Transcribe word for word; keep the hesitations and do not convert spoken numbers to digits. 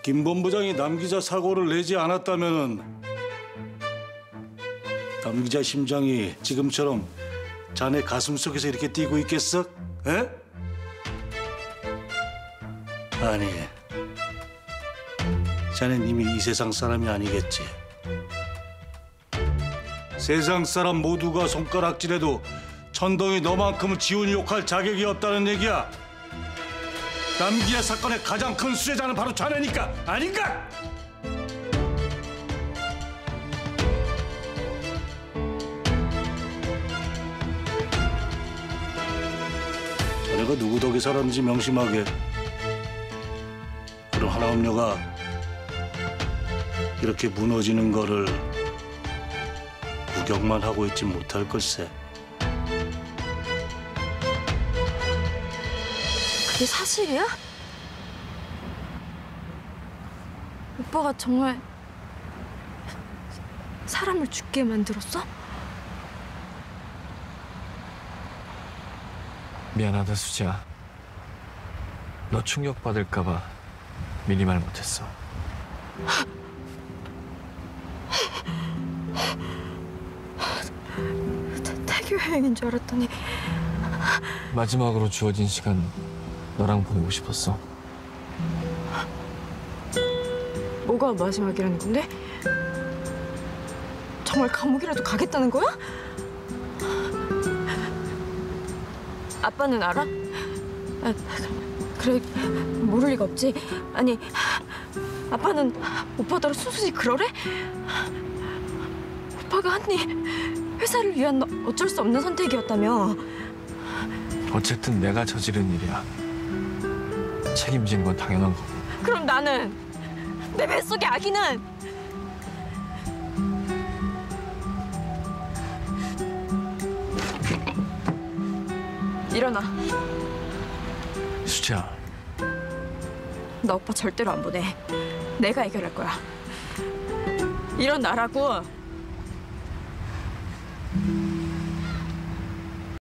김 본부장이 남 기자 사고를 내지 않았다면은 남 기자 심장이 지금처럼 자네 가슴 속에서 이렇게 뛰고 있겠어? 에? 아니, 자넨 이미 이 세상 사람이 아니겠지. 세상 사람 모두가 손가락질해도 천동이 너만큼은 지훈이 욕할 자격이 없다는 얘기야. 남 기자 사건의 가장 큰 수혜자는 바로 자네니까 아닌가? 자네가 누구 덕에 살았는지 명심하게. 그럼 하나음료가 이렇게 무너지는 거를 구경만 하고 있지 못할 걸세. 그게 사실이야? 오빠가 정말 사람을 죽게 만들었어? 미안하다, 수지야. 너 충격받을까 봐 미리 말 못했어. 태교 여행인 줄 알았더니. 마지막으로 주어진 시간 너랑 보내고 싶었어. 뭐가 마지막이라는 건데? 정말 감옥이라도 가겠다는 거야? 아빠는 알아? 아, 그래, 모를 리가 없지. 아니, 아빠는 오빠더러 순순히 그러래? 오빠가 한 일 회사를 위한 어쩔 수 없는 선택이었다며. 어쨌든 내가 저지른 일이야. 책임지는 건 당연한 거고. 그럼 나는, 내 뱃속의 아기는? 일어나. 수지야. 나 오빠 절대로 안 보내. 내가 해결할 거야. 일어나라고.